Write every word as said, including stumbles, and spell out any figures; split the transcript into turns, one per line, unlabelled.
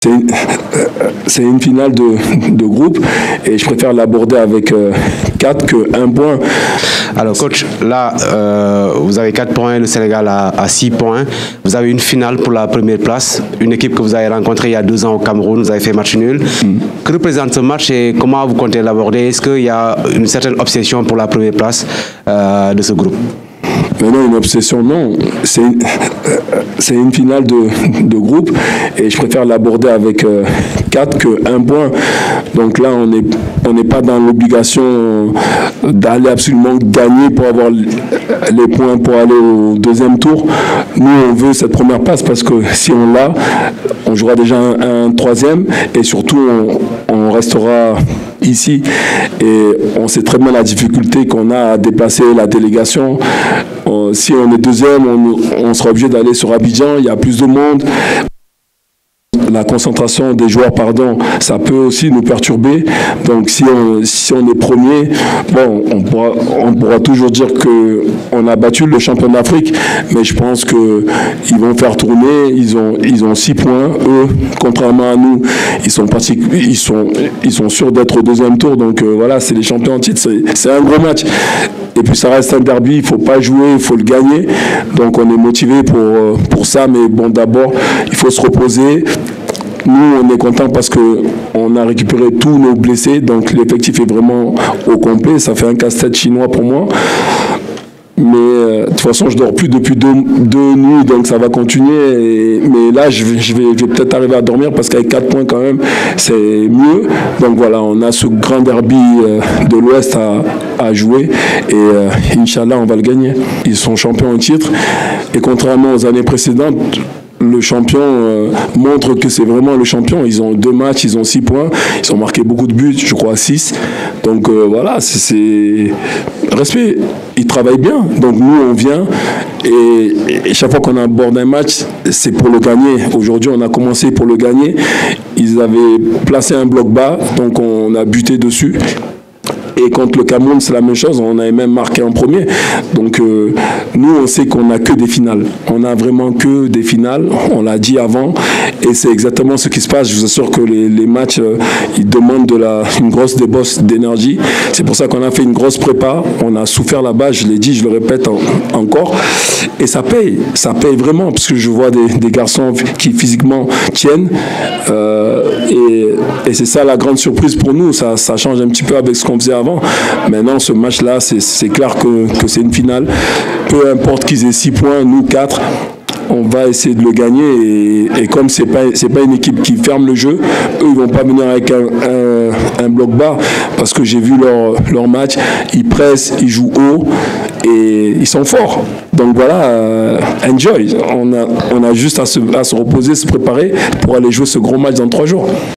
C'est une, c'est une finale de, de groupe et je préfère l'aborder avec euh, quatre que un point.
Alors coach, là euh, vous avez quatre points, le Sénégal a, a six points. Vous avez une finale pour la première place, une équipe que vous avez rencontrée il y a deux ans au Cameroun, vous avez fait match nul. Mm. Que représente ce match et comment vous comptez l'aborder? Est-ce qu'il y a une certaine obsession pour la première place euh, de ce groupe?
Mais non, une obsession, non. C'est une, euh, c'est une finale de, de groupe et je préfère l'aborder avec euh, quatre que un point. Donc là, on n'est on n'est pas dans l'obligation d'aller absolument gagner pour avoir les points pour aller au deuxième tour. Nous, on veut cette première place parce que si on l'a, on jouera déjà un, un troisième et surtout, on, on restera ici et on sait très bien la difficulté qu'on a à déplacer la délégation. Euh, si on est deuxième, on, on sera obligé d'aller sur Abidjan, il y a plus de monde. La concentration des joueurs, pardon, ça peut aussi nous perturber. Donc si on, si on est premier, bon, on pourra, on pourra toujours dire qu'on a battu le champion d'Afrique, mais je pense qu'ils vont faire tourner. Ils ont, ils ont six points, eux, contrairement à nous, ils sont, partic- ils sont, ils sont sûrs d'être au deuxième tour. Donc euh, voilà, c'est les champions en titre, c'est, c'est un gros match. Et puis ça reste un derby, il ne faut pas jouer, il faut le gagner. Donc on est motivé pour, pour ça, mais bon, d'abord, il faut se reposer. Nous, on est content parce qu'on a récupéré tous nos blessés, donc l'effectif est vraiment au complet. Ça fait un casse-tête chinois pour moi. Mais euh, de toute façon, je dors plus depuis deux, deux nuits, donc ça va continuer. Et, mais là, je vais, je vais, je vais peut-être arriver à dormir parce qu'avec quatre points quand même, c'est mieux. Donc voilà, on a ce grand derby euh, de l'Ouest à, à jouer. Et euh, Inch'Allah, on va le gagner. Ils sont champions en titre. Et contrairement aux années précédentes, le champion euh, montre que c'est vraiment le champion. Ils ont deux matchs, ils ont six points, ils ont marqué beaucoup de buts, je crois six. Donc euh, voilà, c'est, c'est respect. Ils travaillent bien. Donc nous, on vient et, et chaque fois qu'on aborde un match, c'est pour le gagner. Aujourd'hui, on a commencé pour le gagner. Ils avaient placé un bloc bas, donc on a buté dessus. Et contre le Cameroun, c'est la même chose. On avait même marqué en premier. Donc, euh, nous, on sait qu'on n'a que des finales. On n'a vraiment que des finales. On l'a dit avant. Et c'est exactement ce qui se passe. Je vous assure que les, les matchs, euh, ils demandent de la, une grosse débosse d'énergie. C'est pour ça qu'on a fait une grosse prépa. On a souffert là-bas. Je l'ai dit, je le répète en, encore. Et ça paye. Ça paye vraiment. Parce que je vois des, des garçons qui physiquement tiennent. Euh, et, et c'est ça la grande surprise pour nous. Ça, ça change un petit peu avec ce qu'on faisait avant. Maintenant, ce match-là, c'est, c'est clair que, que c'est une finale. Peu importe qu'ils aient six points, nous quatre, on va essayer de le gagner. Et, et comme ce n'est pas, c'est pas une équipe qui ferme le jeu, eux, ils ne vont pas venir avec un, un, un bloc bas. Parce que j'ai vu leur, leur match, ils pressent, ils jouent haut et ils sont forts. Donc voilà, euh, enjoy. On a, on a juste à se, à se reposer, se préparer pour aller jouer ce gros match dans trois jours.